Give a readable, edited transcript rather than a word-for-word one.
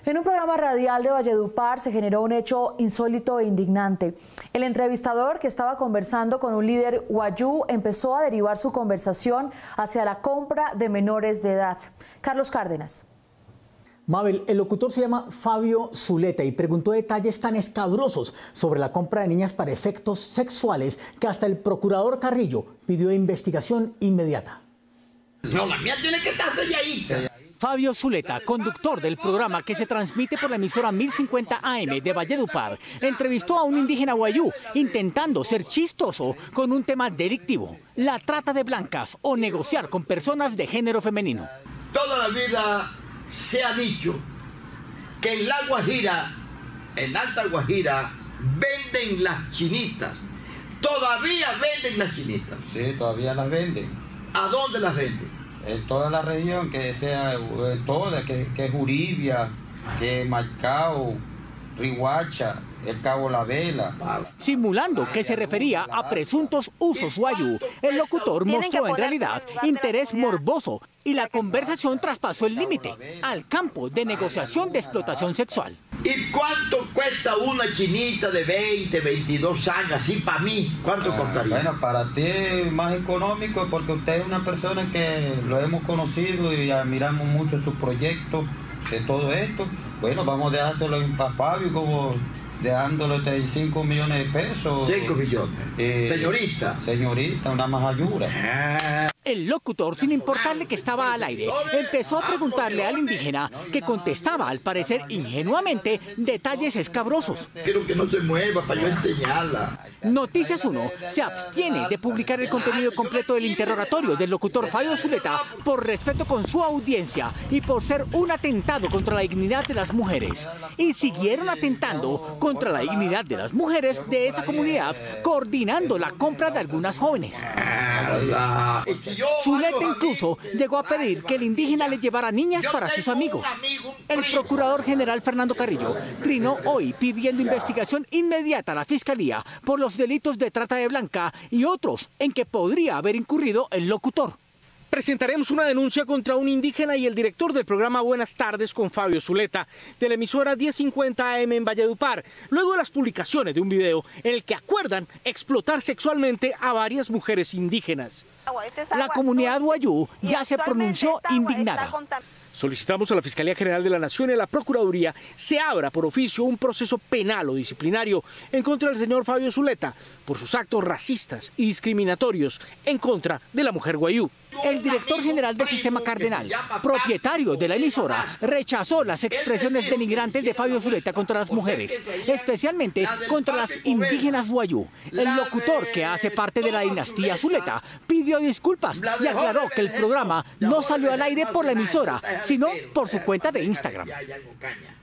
En un programa radial de Valledupar se generó un hecho insólito e indignante. El entrevistador, que estaba conversando con un líder wayuu, empezó a derivar su conversación hacia la compra de menores de edad. Carlos Cárdenas. Mabel, el locutor se llama Fabio Zuleta y preguntó detalles tan escabrosos sobre la compra de niñas para efectos sexuales que hasta el procurador Carrillo pidió investigación inmediata. No, la mía tiene que estar selladita. Fabio Zuleta, conductor del programa que se transmite por la emisora 1050 AM de Valledupar, entrevistó a un indígena wayuu intentando ser chistoso con un tema delictivo: la trata de blancas o negociar con personas de género femenino. Toda la vida se ha dicho que en la Guajira, en Alta Guajira, venden las chinitas. Todavía venden las chinitas. Sí, todavía las venden. ¿A dónde las venden? En toda la región, que sea toda, que es Uribia, que es Maicao, Rihuacha, el Cabo La Vela. Simulando que se refería a presuntos usos wayuu, el locutor mostró en realidad interés morboso y la conversación traspasó el límite al campo de negociación de explotación sexual. ¿Y cuánto cuesta una chinita de 20, 22 años, así para mí? ¿Cuánto costaría? Bueno, para ti es más económico porque usted es una persona que lo hemos conocido y admiramos mucho sus proyectos de todo esto. Bueno, vamos a dejárselo a Fabio como dejándole 5 millones de pesos. 5 millones. Señorita. Señorita, una majayura. El locutor, sin importarle que estaba al aire, empezó a preguntarle al indígena, que contestaba al parecer ingenuamente detalles escabrosos. Quiero que no se mueva para yo enseñarla. Noticias 1 se abstiene de publicar el contenido completo del interrogatorio del locutor Fabio Zuleta por respeto con su audiencia y por ser un atentado contra la dignidad de las mujeres. Y siguieron atentando contra la dignidad de las mujeres de esa comunidad, coordinando la compra de algunas jóvenes. Zuleta incluso llegó a pedir que el indígena le llevara niñas para sus amigos. El procurador general Fernando Carrillo trinó hoy pidiendo investigación inmediata a la Fiscalía por los delitos de trata de blanca y otros en que podría haber incurrido el locutor. Presentaremos una denuncia contra un indígena y el director del programa Buenas Tardes con Fabio Zuleta, de la emisora 1050 AM en Valledupar, luego de las publicaciones de un video en el que acuerdan explotar sexualmente a varias mujeres indígenas. La comunidad wayuu ya se pronunció indignada. Solicitamos a la Fiscalía General de la Nación y a la Procuraduría se abra por oficio un proceso penal o disciplinario en contra del señor Fabio Zuleta por sus actos racistas y discriminatorios en contra de la mujer wayuu. El director general del Sistema Cardenal, propietario de la emisora, rechazó las expresiones denigrantes de Fabio Zuleta contra las mujeres, especialmente contra las indígenas wayuu. El locutor, que hace parte de la dinastía Zuleta, pidió disculpas y aclaró que el programa no salió al aire por la emisora, sino por su cuenta de Instagram.